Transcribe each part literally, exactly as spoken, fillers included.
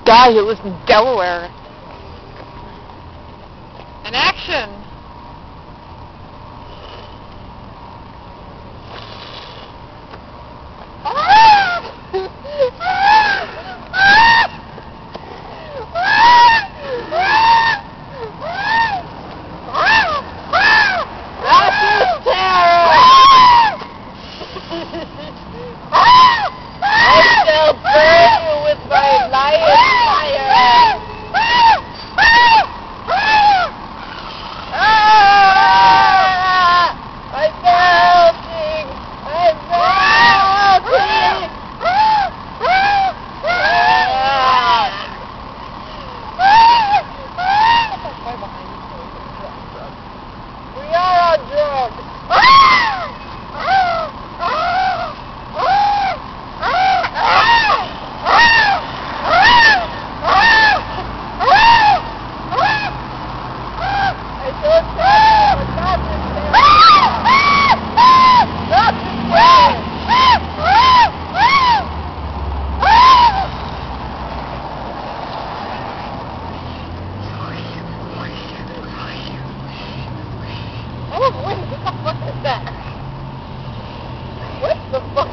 Guys, it was in Delaware. And action! What the fuck is that? What the fuck?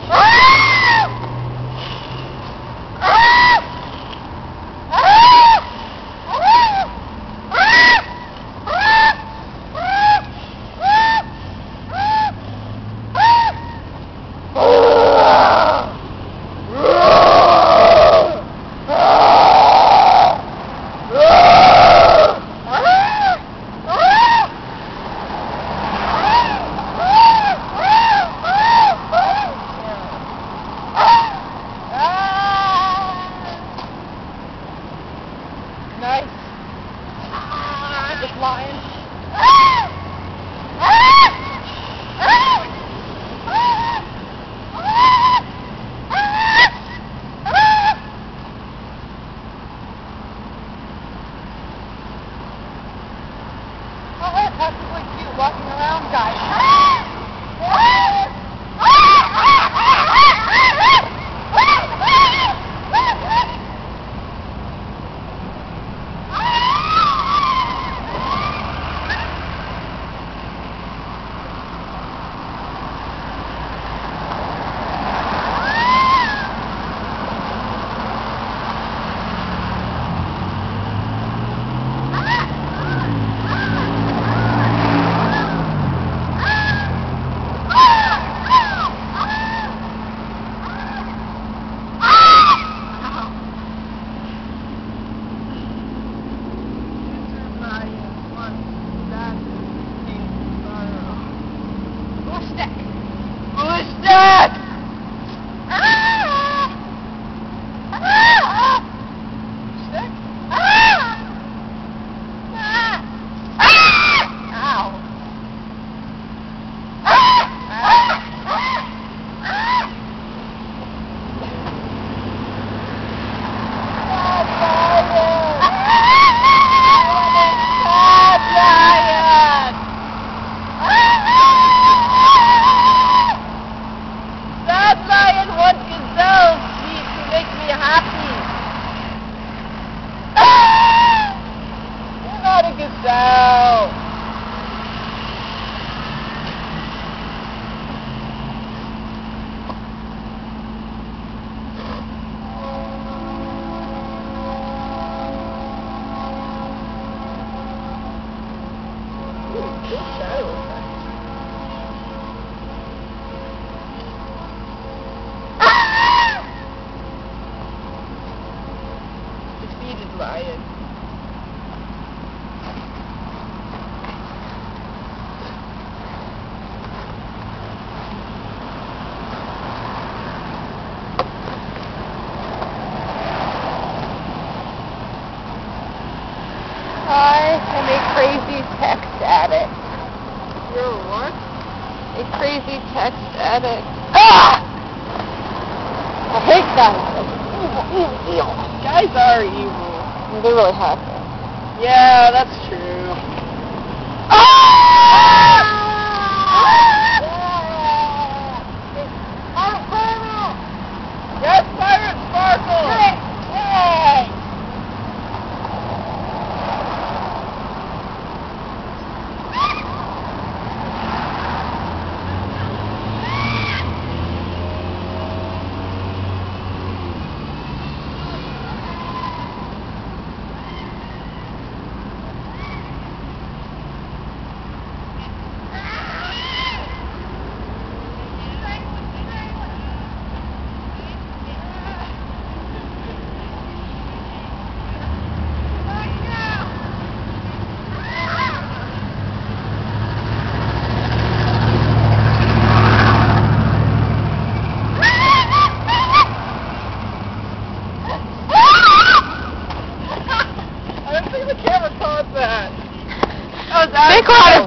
Nice. Ah, just lying. Oh, that's perfectly cute walking around, guys. Who's that? Ah! Ah! Stick? Ah! Ah! Ah! Ow. Ah! Ah! Ah! Gazelle. Ooh, good shadow effect. Ah! Defeated lion. I am a crazy text addict. You're a what? A crazy text addict. Ah! I hate guys. Evil, evil. Guys are evil. They really have been. Yeah, that's true. Ah! Yes, Pirate Sparkle! Yay!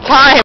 time.